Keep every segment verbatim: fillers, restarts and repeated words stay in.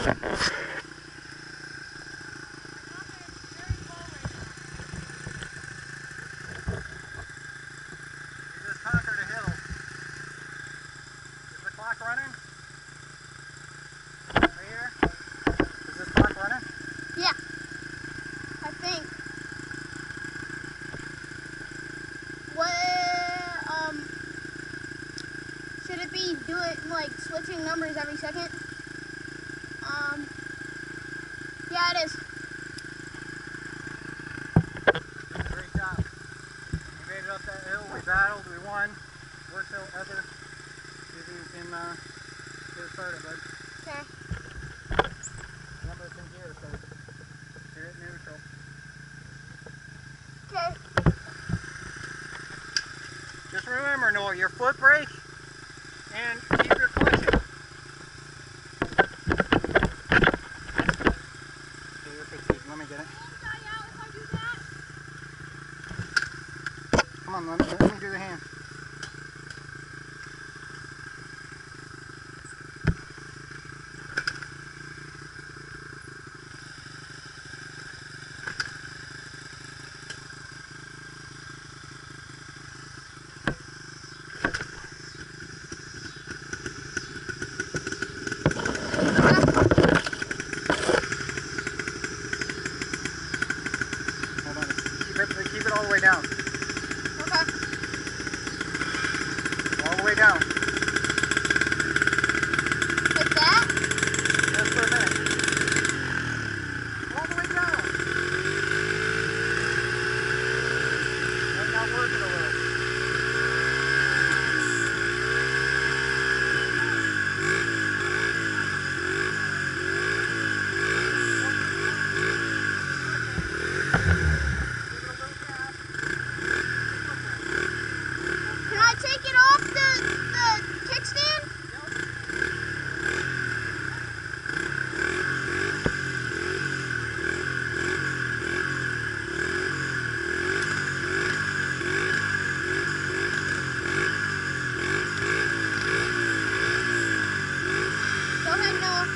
conquered a hill. Is the clock running? Right here? Is this clock running? Yeah. I think. What, um, should it be doing, like, switching numbers every second? Um, yeah, it is. Great job. We made it up that hill, we battled, we won. Worst hill ever. See if you can uh, get it started, bud. Okay. Remember it's in gear, so you're at neutral. Okay. Just remember, Noah, your foot brake and keep your clutch in. Okay, you're fatigued. Let me get it. Come on, let me, let me do the hand. Hold on. Keep it, keep it all the way down. Okay. All the way down. Like that? Just for a minute. All the way down. That's not working a little. Can I take it off the, the kickstand? Go ahead, Noah.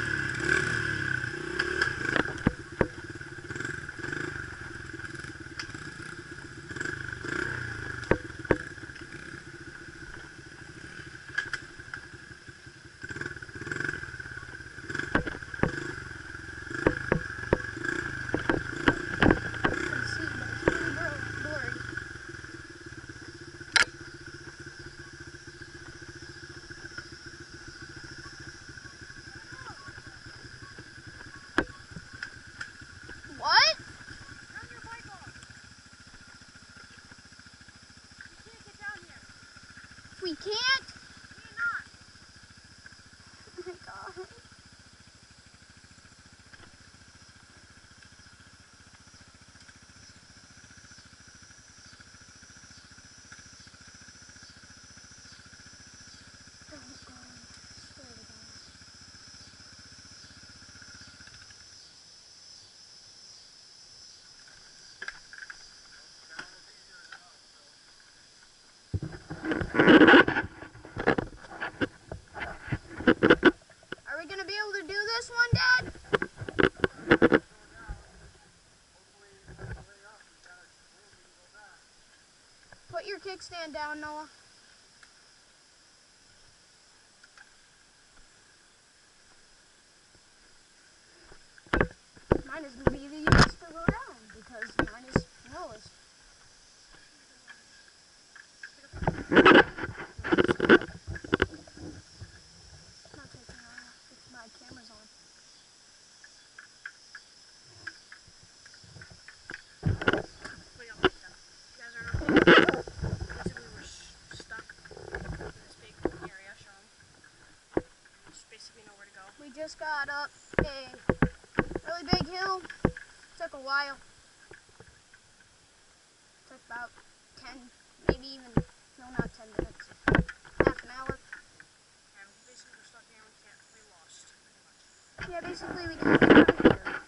What? Turn your bike off. You can't get down here. We can't? You're not. Oh my god. Are we gonna be able to do this one, Dad? Put your kickstand down, Noah. Mine is gonna be the easiest to go down because mine is lowest. Not taking on if my camera's on. Wait, I'll take that. You guys are okay? Basically, we're stuck in this big area, show 'em. We just basically know where to go. We just got up a really big hill. Took a while. Took about ten, maybe even, no, not ten minutes. Half an hour. And basically, we're stuck here and we can't, we lost, pretty much. Yeah, basically we can't get out of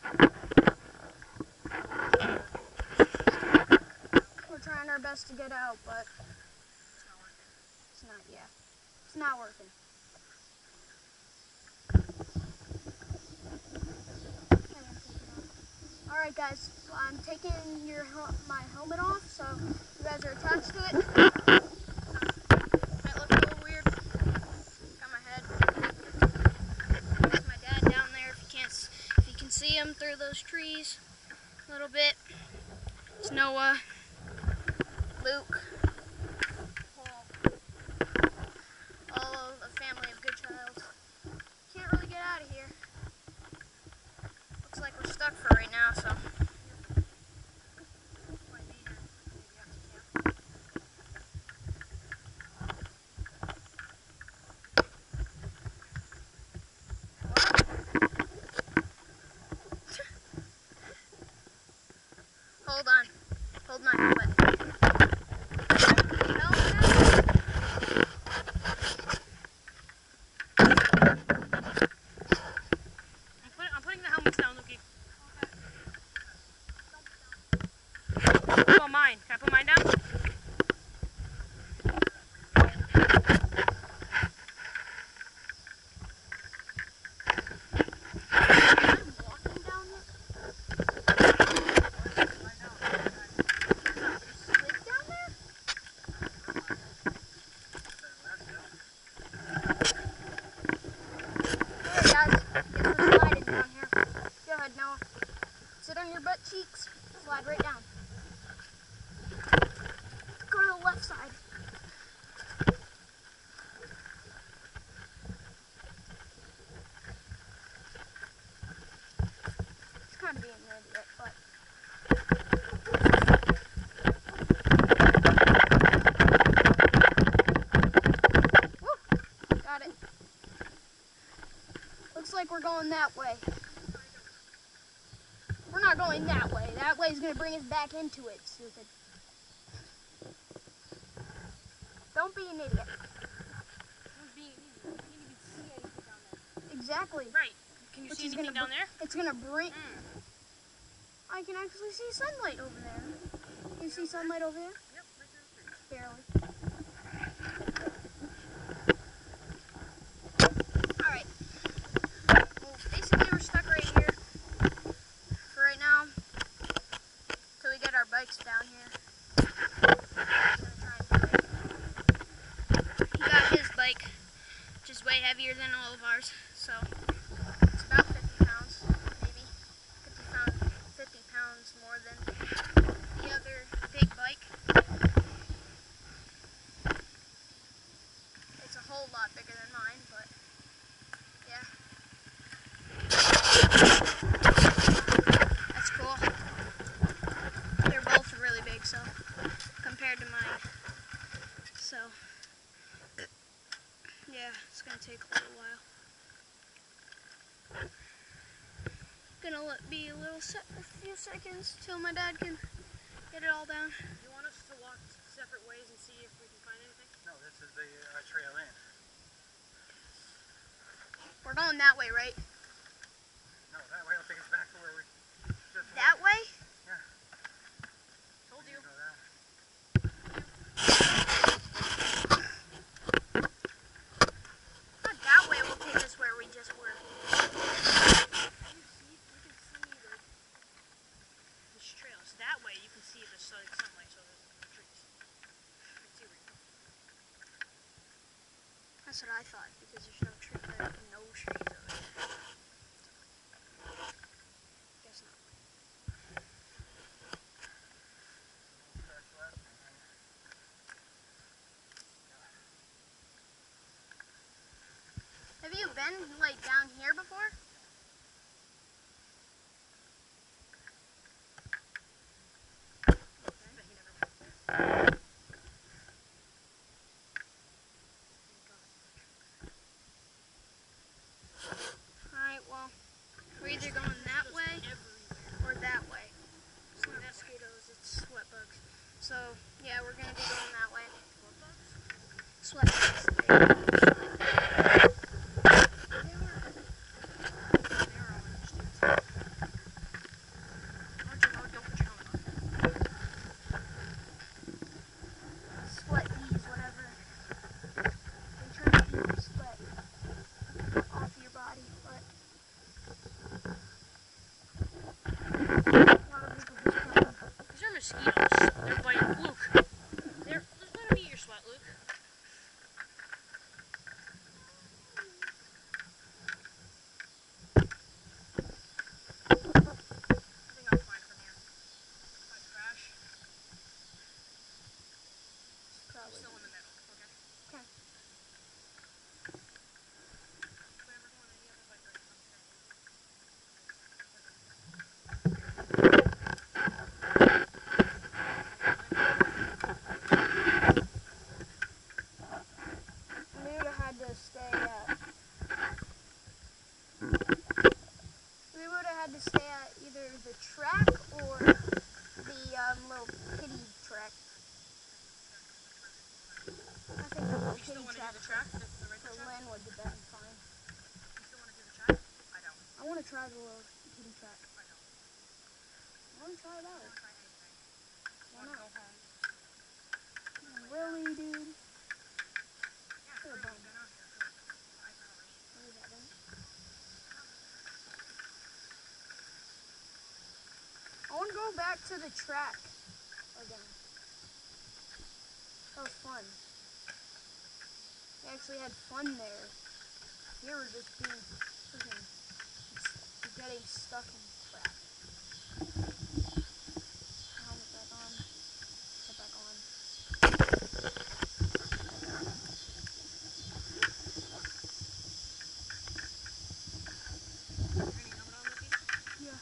here. We're trying our best to get out, but It's not working. it's not, yeah. It's not working. Alright guys, I'm taking your hel my helmet off, so you guys are attached to it. Might look a little weird. Got my head. There's my dad down there. If you can't, if you can see him through those trees a little bit. It's Noah, Luke, Paul, all of the family of Good Child. Can't really get out of here. Looks like we're stuck for right now, so. Hold on. Hold my helmet. I'm, put, I'm putting the helmets down, Lukey. Okay. What about mine? Can I put mine down? Sit on your butt cheeks, slide right down. Go to the left side. It's kind of being an idiot, but. Woo! Got it. Looks like we're going that way. We're not going that way. That way is going to bring us back into it, stupid. Don't be an idiot. Don't be an idiot. You can't even see anything down there. Exactly. Right. Can you Which see is anything gonna down there? It's going to bring... Mm. I can actually see sunlight over there. You see sunlight over there? Yep, right there. Barely. Alright. Well, basically we're stuck right here for right now. Till we get our bikes down here. He got his bike, which is way heavier than all of ours. So it's about fifty pounds, maybe. fifty pounds, fifty pounds more than the other big bike. It's a whole lot bigger than mine, but yeah. That's cool. They're both really big, so compared to mine. So yeah, it's gonna take a little while. Gonna let be a little set for a few seconds till my dad can get it all down. You want us to walk separate ways and see if we can find anything? No, this is the uh, trail in. We're going that way, right? No, that way will take us back to where we just That way? Yeah. Told We you. can go that way. Not that way will take us where we just were. You see, you can see like this trail. So that way you can see the sun, sunlight, so there's the trees. You can see where you're going. That's what I thought, because there's no tree, there are no trees over there. Guess not. Starts left and then Have you been, like, down here before? But he never went there. Alright, well, we're either going that way or that way. It's not mosquitoes, it's sweat bugs. So, yeah, we're gonna be going that way. Sweat bugs. They were- Sweat bees, whatever. They try to keep your sweat off your body, but We would have had to stay at either the track or the um, little kiddie track. I think the little You still kiddie want to track do the track? The, the regular for track? Lynn would have been fine. You still want to do the track? I don't. I want to try the little kiddie track. I don't. I want to try it I out. don't want to try anything. I Why want to not? go home. Really, dude? Yeah, You're a really. bum. I've been out here for like five hours. No, you haven't. I want to go back to the track again. That was fun. We actually had fun there. Here we're just being freaking getting stuck in crap. Helmet back on. Get back on. You have any helmet on, Mickey? Yeah.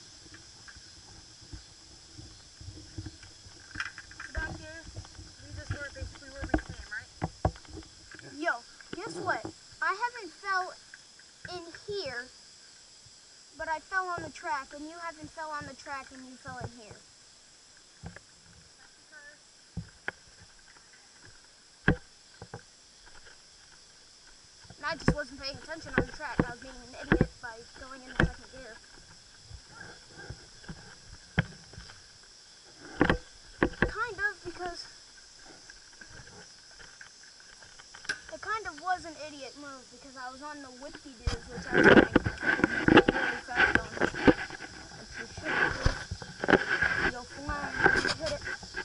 So back here, leads us where basically where we came, right? Yo, guess what? I haven't fell in here, but I fell on the track, and you haven't fell on the track, and you fell in here. That's because And I just wasn't paying attention on the track. I was being an idiot by going into second gear. Kind of, because it kind of was an idiot move, because I was on the whippy-doos, which I was going really fast on. Which you shouldn't do. You go flying when you hit it.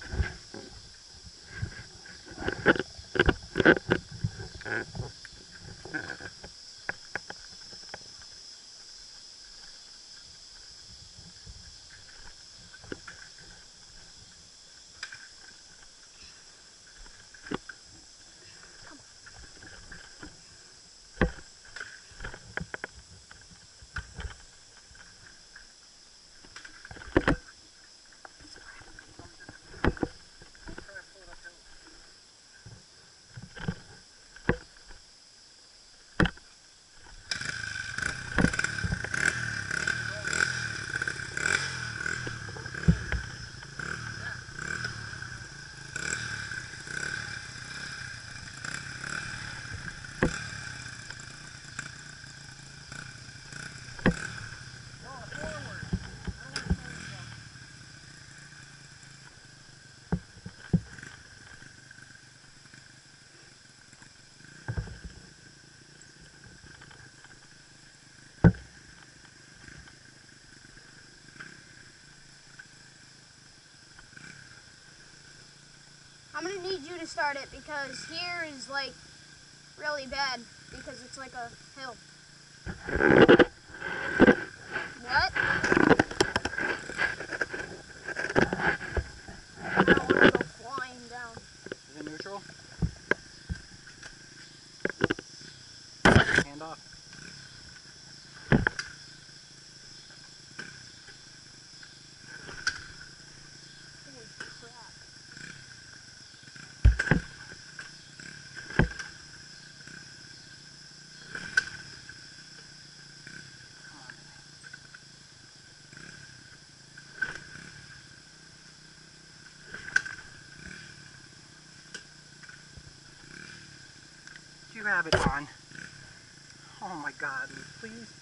I'm gonna need you to start it, because here is like really bad, because it's like a hill. What? I don't want to go flying down. Is it neutral? Hand off. Holy crap. You have it on. Oh my God, please.